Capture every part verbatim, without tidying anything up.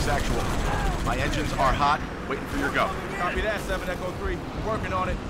is actual. My engines are hot, waiting for your go. Copy that, seven Echo three. Working on it.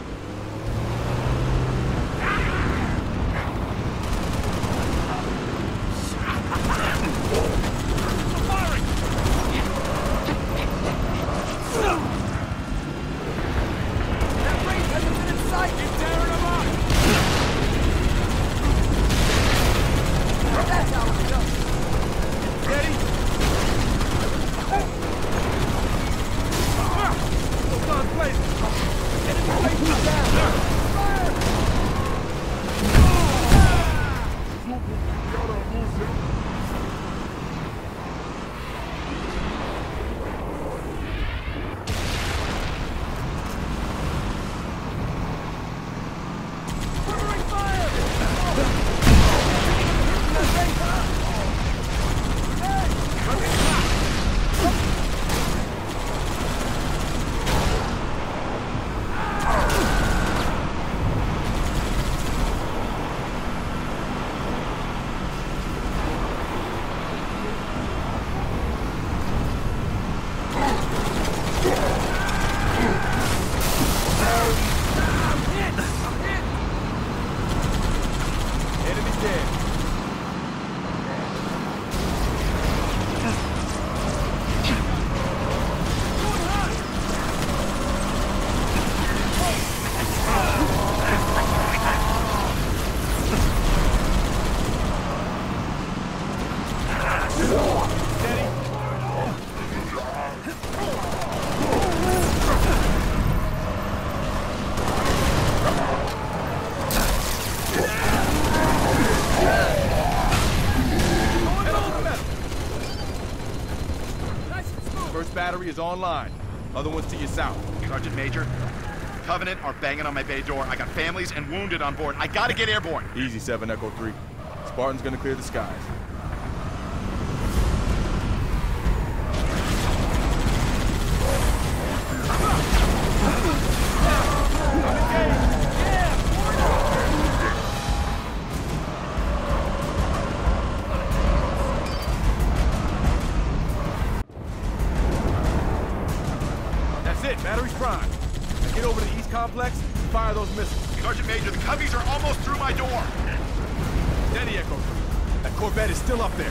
Battery is online. Other ones to your south. Sergeant Major, Covenant are banging on my bay door. I got families and wounded on board. I gotta get airborne. Easy, seven Echo three. Spartan's gonna clear the skies. Battery's prime. Now get over to the east complex and fire those missiles. Sergeant Major, the Cubbies are almost through my door. Steady, Echo three. That Corvette is still up there.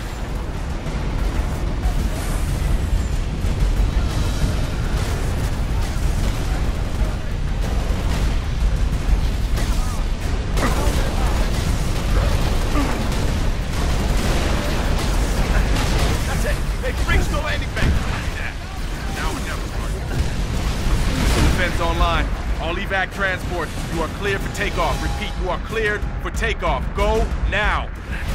That's it. They reached the landing bank. Now we're never Defense online. All evac transports, you are cleared for takeoff. Repeat, you are cleared for takeoff. Go now.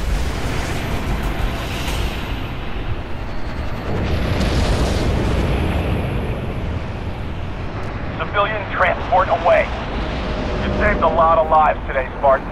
Civilian transport away. You saved a lot of lives today, Spartan.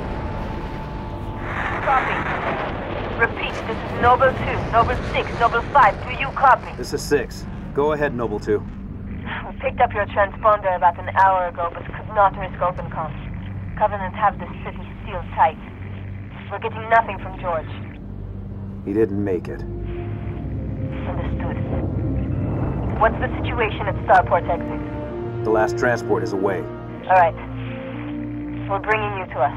Copy. Repeat, this is Noble two, Noble six, Noble five. Do you copy? This is six. Go ahead, Noble two. We picked up your transponder about an hour ago, but could not risk open comms. Covenant have the city sealed tight. We're getting nothing from George. He didn't make it. Understood. What's the situation at Starport exit? The last transport is away. All right. We're bringing you to us.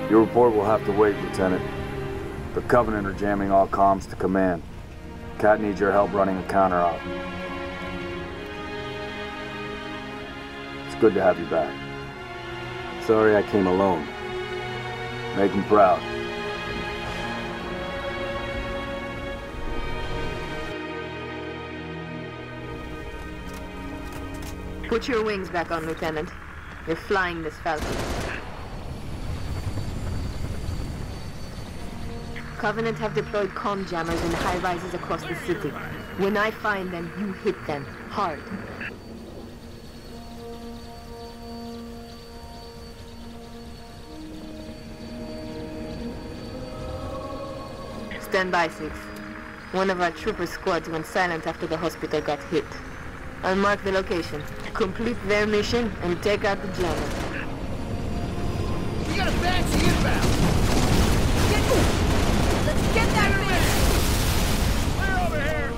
Your report will have to wait, Lieutenant. The Covenant are jamming all comms to command. Cat needs your help running a counter-op. It's good to have you back. Sorry I came alone. Make him proud. Put your wings back on, Lieutenant. You're flying this Falcon. Covenant have deployed comm jammers in high-rises across the city. When I find them, you hit them. Hard. Stand by, Six. One of our trooper squads went silent after the hospital got hit. I'll mark the location. Complete their mission and take out the jammer. We got a fancy inbound! Let's get that thing! Clear over here!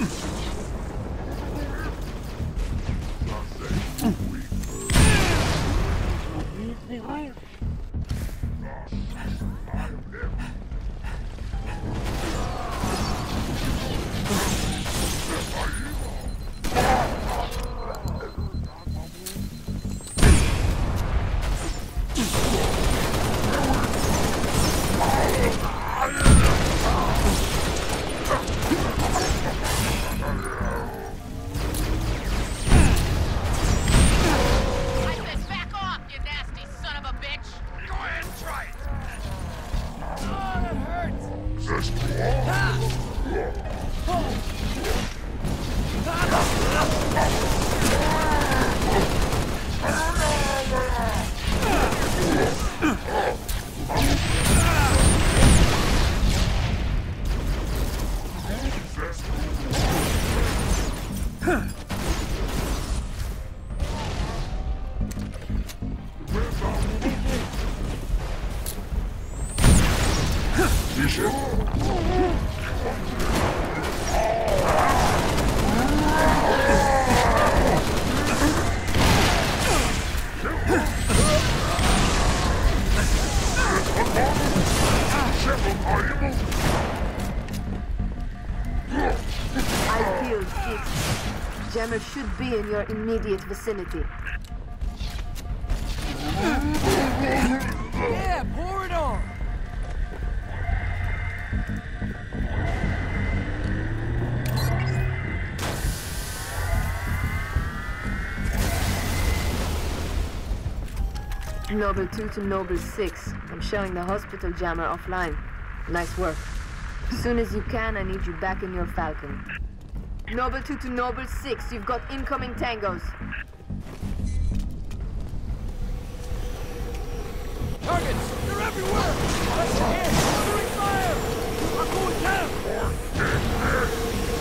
Jammer should be in your immediate vicinity. Yeah, pour it on! Noble two to Noble six. I'm showing the hospital jammer offline. Nice work. As soon as you can, I need you back in your Falcon. Noble two to Noble six, you've got incoming tangos. Targets! They're everywhere! Let's hit! Covering fire! I'm going down!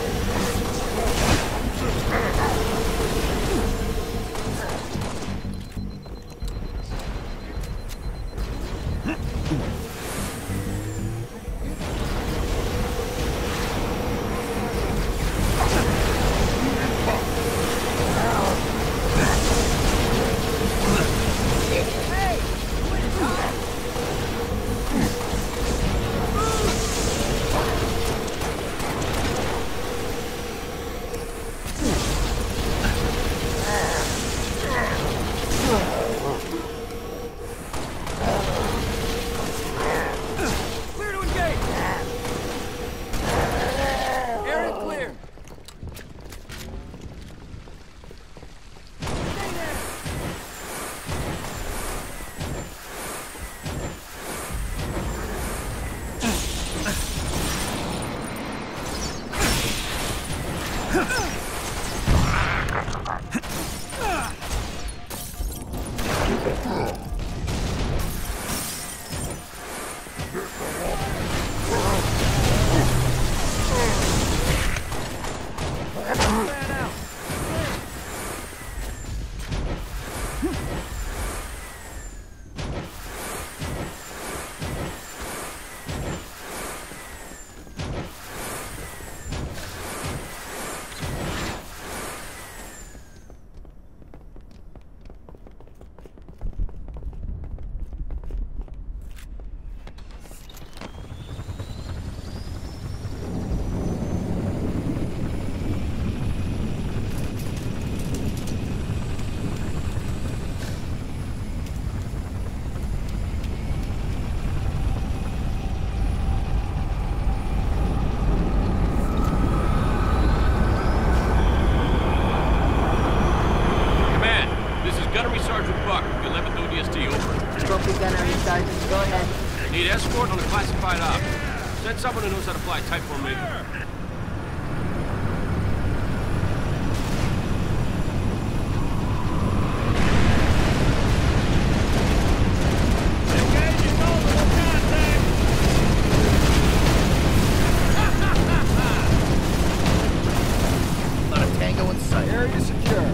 Someone who knows how to fly type formation. Not a tango in sight. Area secure.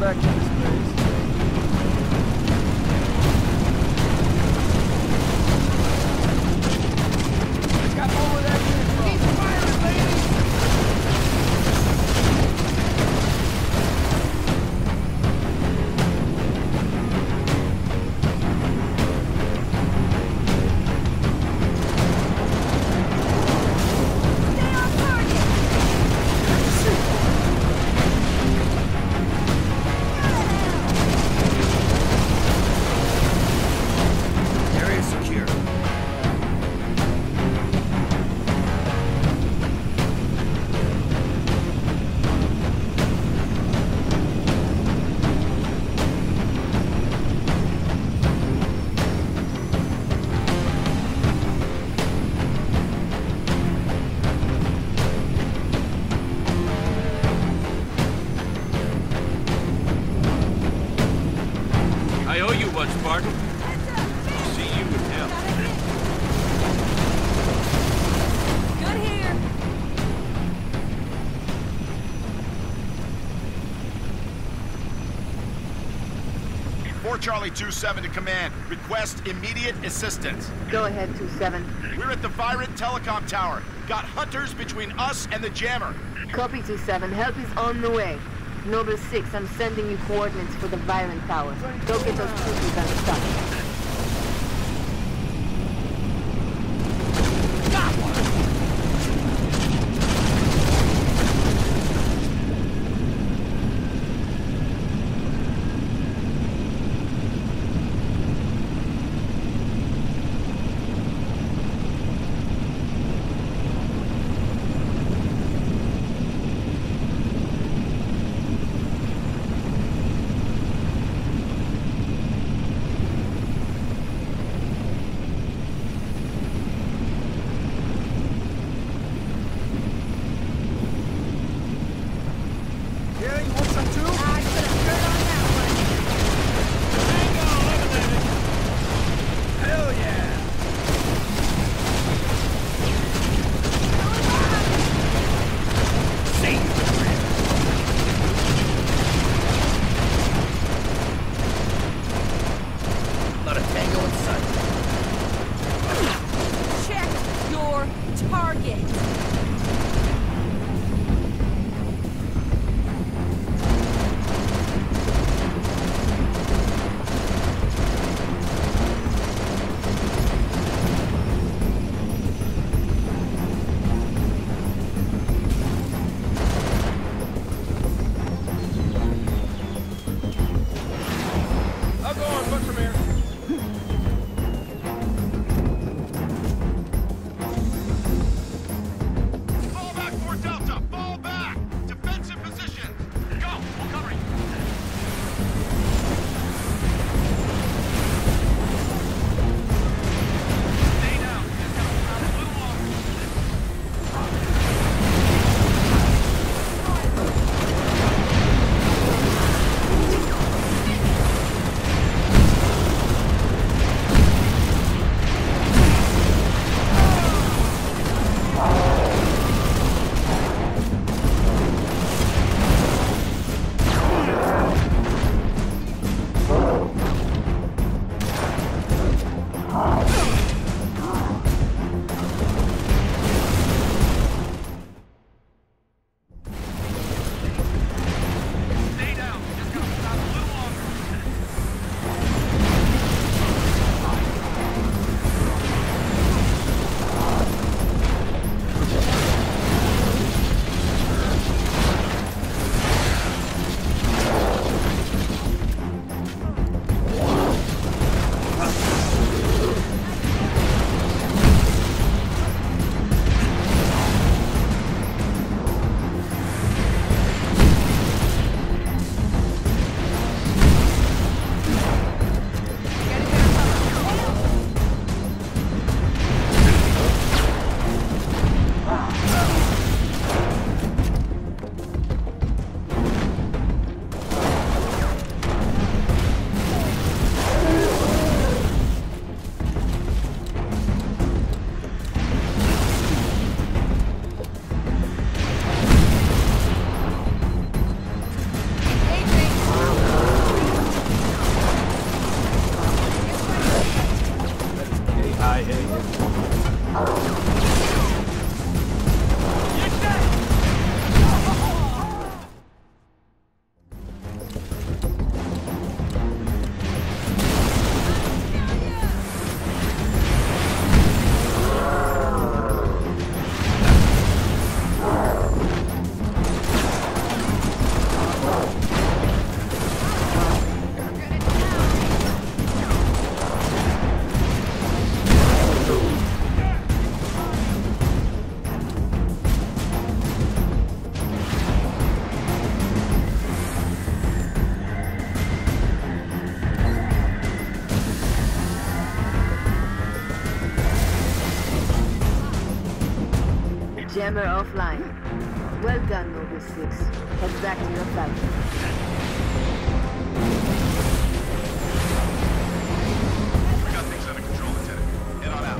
back to this base. Got more of that info. Keep firing, ladies! I owe you one, Spartan. See you with him. Good here. four Charlie two seven to command. Request immediate assistance. Go ahead, two seven. We're at the Valiant telecom tower. Got hunters between us and the jammer. Copy, two seven. Help is on the way. Noble six, I'm sending you coordinates for the Valiant tower. Go get those troopers unstuck. Jammer offline. Well done, Noble Six. Head back to your Falcon. We got things under control, Lieutenant. Head on out.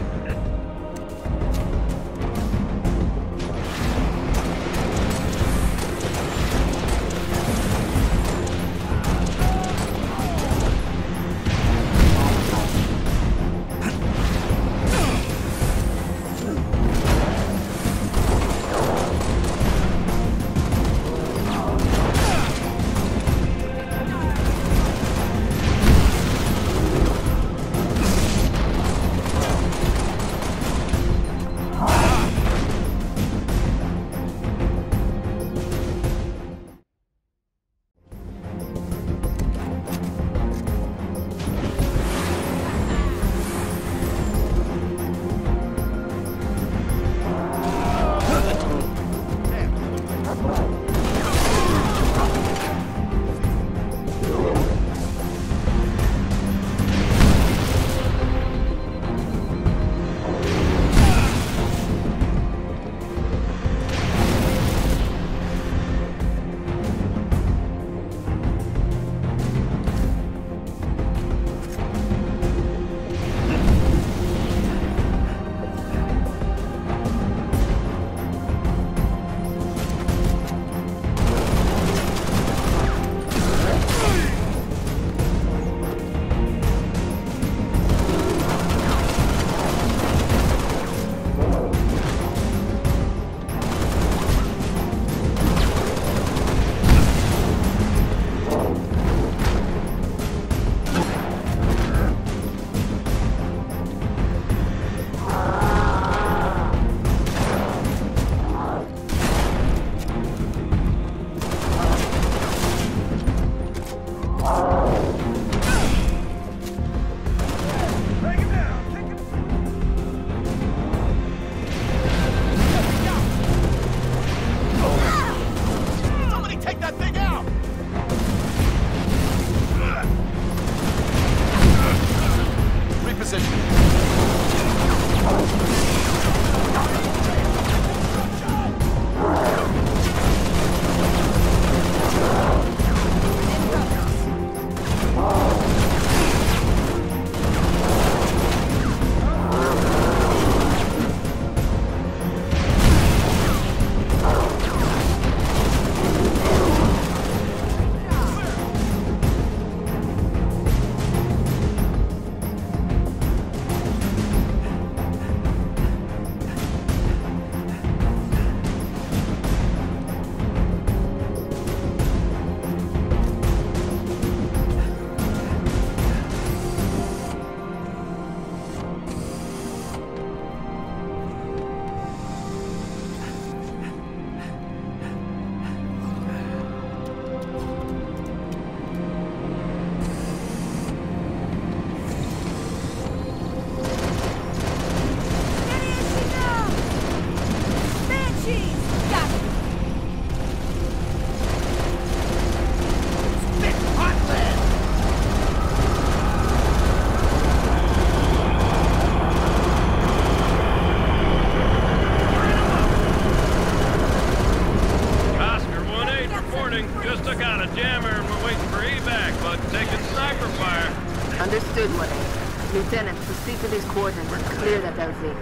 Understood, one eight. Lieutenant, proceed to these coordinates and clear that L Z.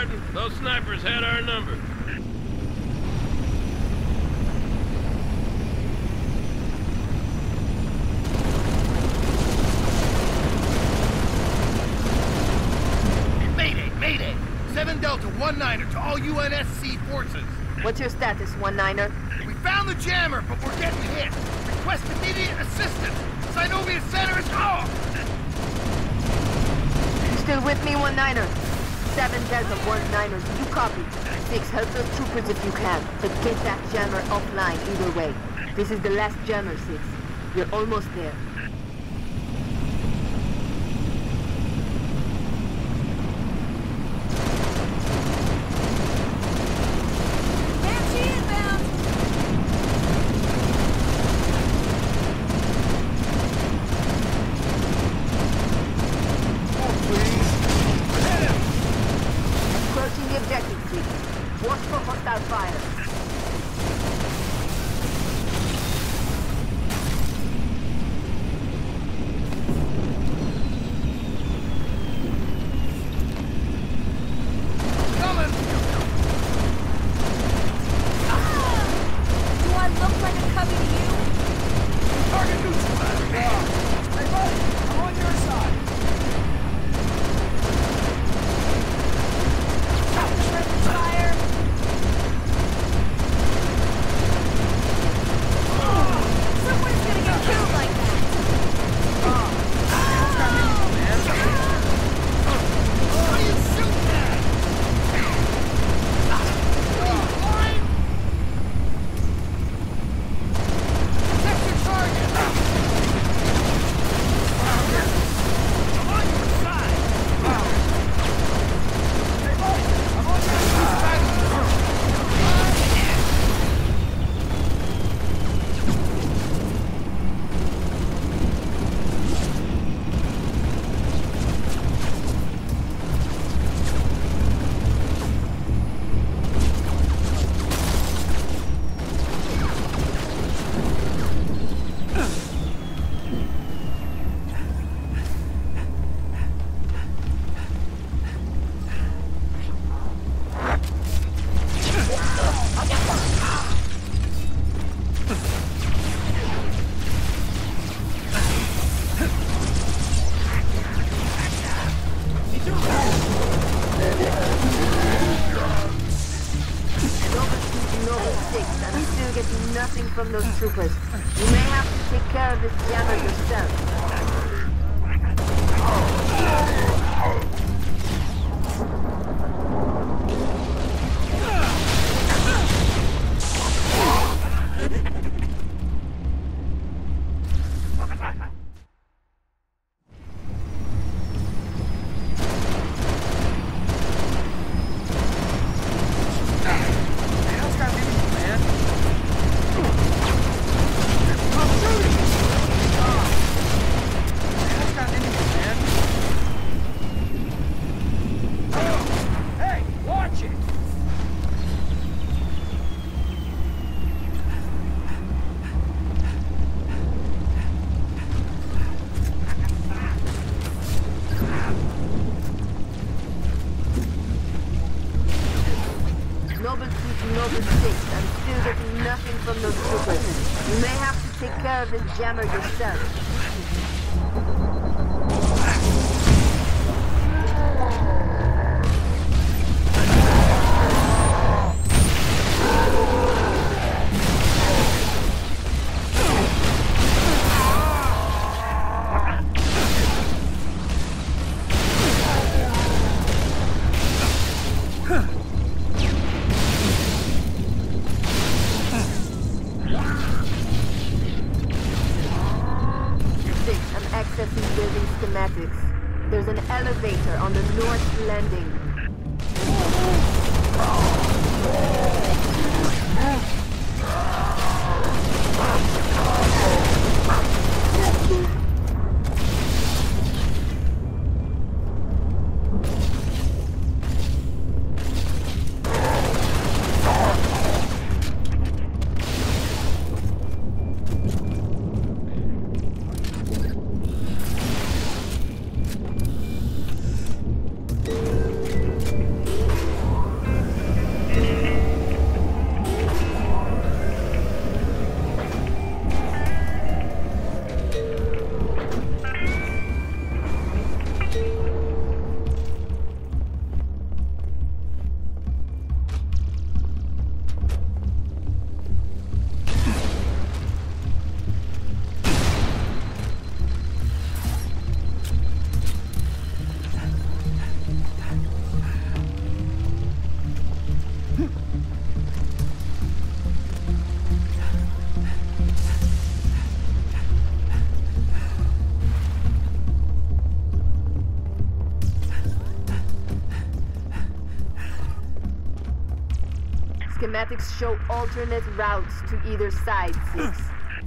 Spartan. Those snipers had our number. Mayday, mayday! seven Delta, one niner to all U N S C forces. What's your status, one niner? We found the jammer, but we're getting hit. Request immediate assistance. Synovia Center is off! You still with me, one niner? seven Delta, one niner, you copy. six, help those troopers if you can, but get that jammer offline either way. This is the last jammer, six. You're almost there. From those troopers. You may have to take care of this jammer yourself. This jammer yourself. There's an elevator on the north landing. schematics show alternate routes to either side, Six.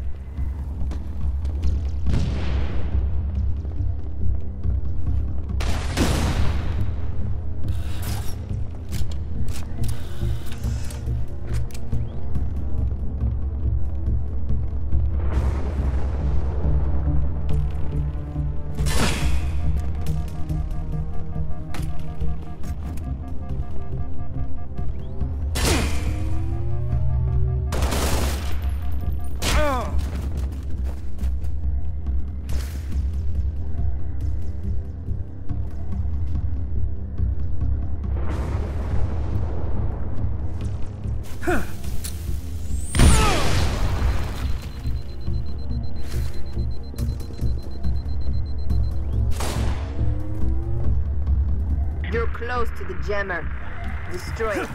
You're close to the jammer. Destroy it.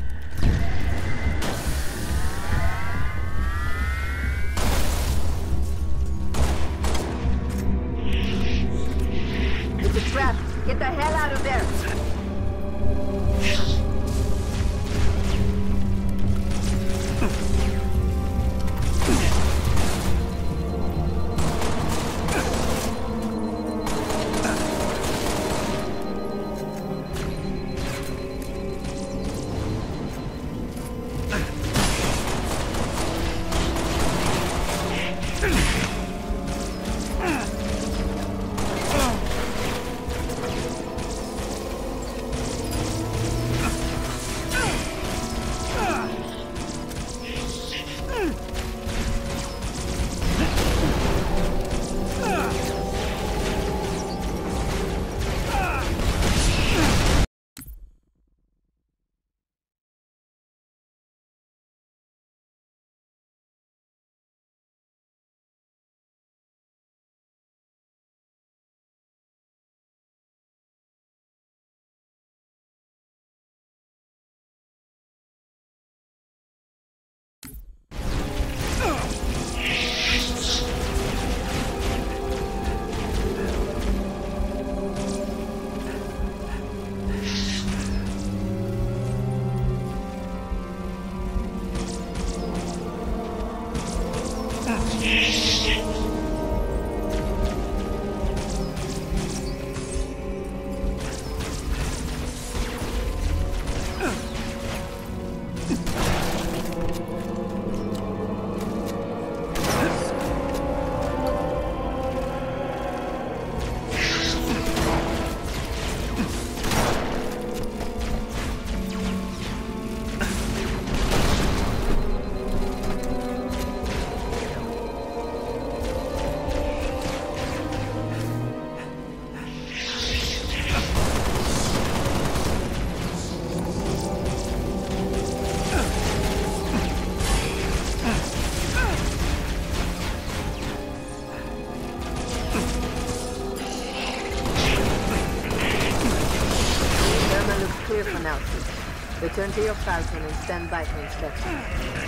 It's a trap. Get the hell out of there. Clear for now, Six. Return to your Falcon and stand by for instructions.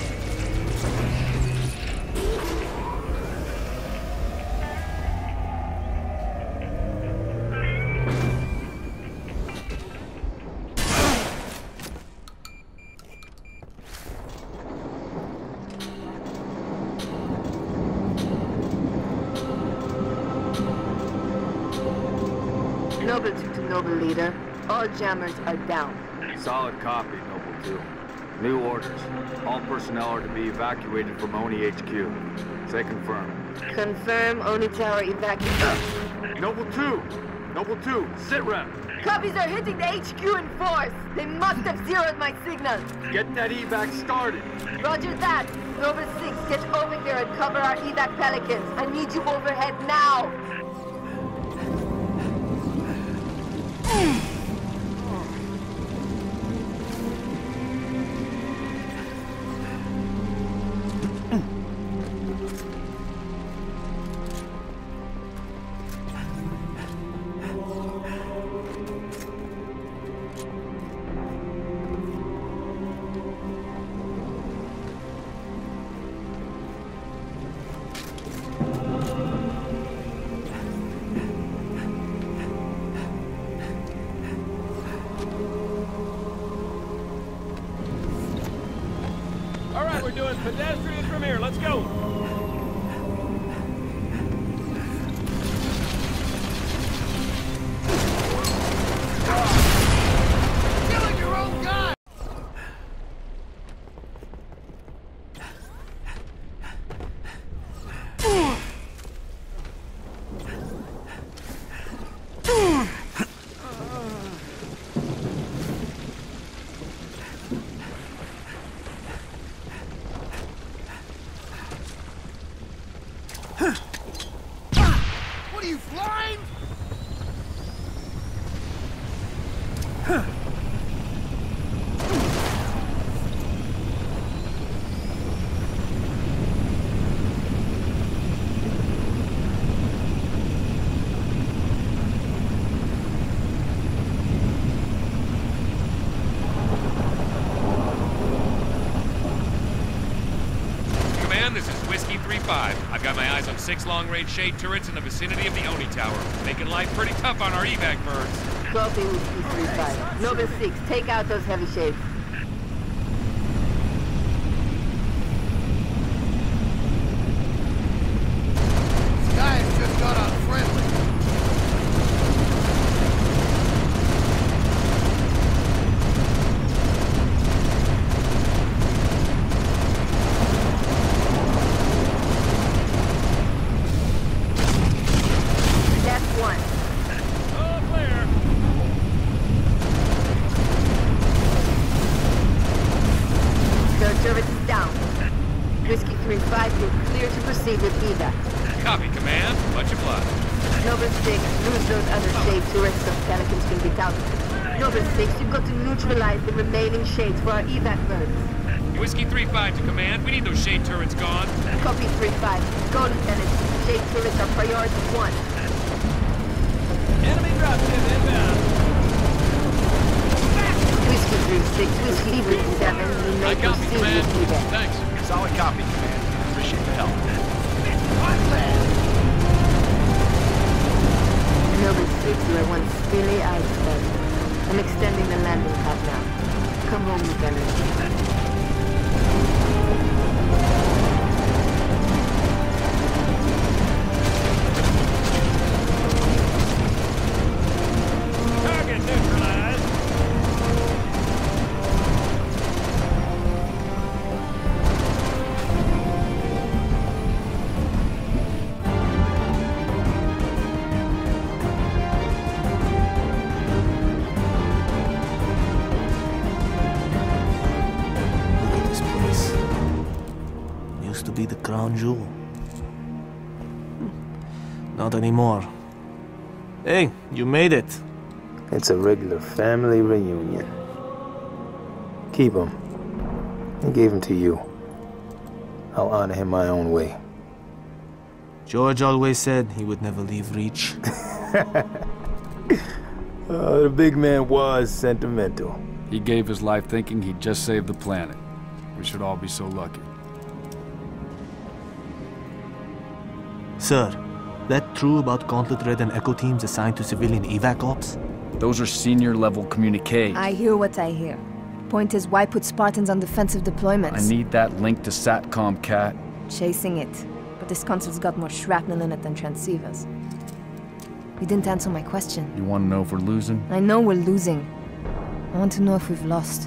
Noble two to Noble Leader. All jammers are down. Solid copy, Noble two. New orders. All personnel are to be evacuated from Oni H Q. Say confirm. Confirm Oni Tower evacuation. Noble two! Noble two, sit rep! Copies are hitting the H Q in force! They must have zeroed my signal! Get that evac started! Roger that! Noble six, get over here and cover our evac pelicans. I need you overhead now! Pedestrians from here, let's go! Killing your own guy! What are you, flying? Command, this is Whiskey three five. I've got my eyes on six long-range shade turrets in the vicinity of the Oni Tower, making life pretty tough on our evac birds. Copy, Whiskey three five. Noble six, take out those heavy shades. This guy has just got unfriendly. That's one. Oh, clear! Third turret is down. Whiskey three five, you're clear to proceed with evac. Copy, Command. Much obliged. Noble six, lose those other shade turrets so Pelicans can get out. Noble six, you've got to neutralize the remaining shades for our evac birds. Whiskey three five to Command. We need those shade turrets gone. Copy three five. Go, Lieutenant. Shade turrets are priority one. Enemy dropship inbound. Whiskey three six, Whiskey three seven, we I may copy, proceed Command. with evac. Thanks. Solid copy, Command. Appreciate the help. Noble six, you are one silly iceberg. I'm extending the landing pad now. Come home, Lieutenant. Target neutralized. Look at this place. Used to be the crown jewel. Not anymore. Hey, you made it. It's a regular family reunion. Keep him. I gave him to you. I'll honor him my own way. George always said he would never leave Reach. Oh, the big man was sentimental. He gave his life thinking he'd just saved the planet. We should all be so lucky. Sir, that true about Gauntlet Red and Echo teams assigned to civilian evac ops? Those are senior level communiques. I hear what I hear. Point is, why put Spartans on defensive deployments? I need that link to SATCOM, Cat. Chasing it. But this console's got more shrapnel in it than transceivers. You didn't answer my question. You want to know if we're losing? I know we're losing. I want to know if we've lost.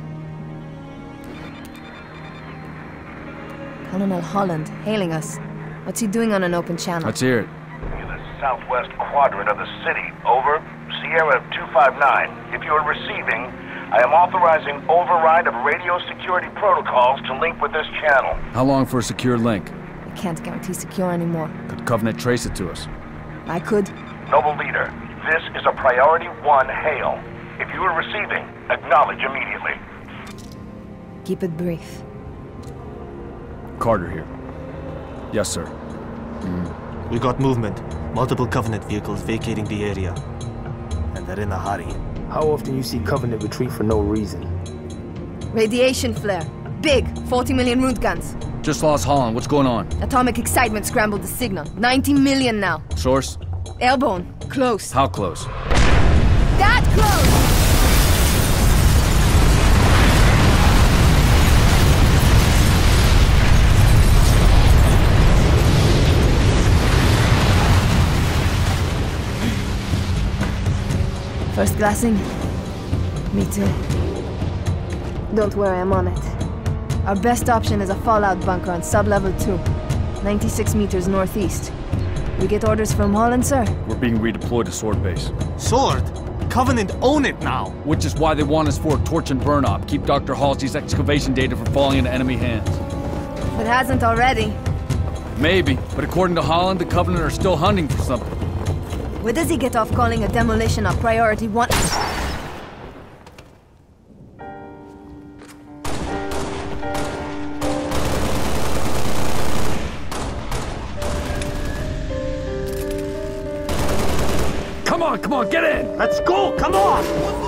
Colonel Holland, hailing us. What's he doing on an open channel? Let's hear it. In the southwest quadrant of the city. Over. Sierra two five nine. If you are receiving, I am authorizing override of radio security protocols to link with this channel. How long for a secure link? I can't guarantee secure anymore. Could Covenant trace it to us? I could. Noble Leader, this is a priority one hail. If you are receiving, acknowledge immediately. Keep it brief. Carter here. Yes, sir. Mm. We got movement. Multiple Covenant vehicles vacating the area. And they're in a hurry. How often you see Covenant retreat for no reason? Radiation flare. Big. forty million root guns. Just lost Holland. What's going on? Atomic excitement scrambled the signal. ninety million now. Source? Airborne. Close. How close? That close! First glassing? Me too. Don't worry, I'm on it. Our best option is a fallout bunker on sub-level two. ninety-six meters northeast. We get orders from Holland, sir? We're being redeployed to Sword Base. Sword? Covenant own it now! Which is why they want us for a torch and burn op. Keep Doctor Halsey's excavation data from falling into enemy hands. If it hasn't already. Maybe, but according to Holland, the Covenant are still hunting for something. Where does he get off calling a demolition a priority one? Come on, come on, get in! Let's go! Come on!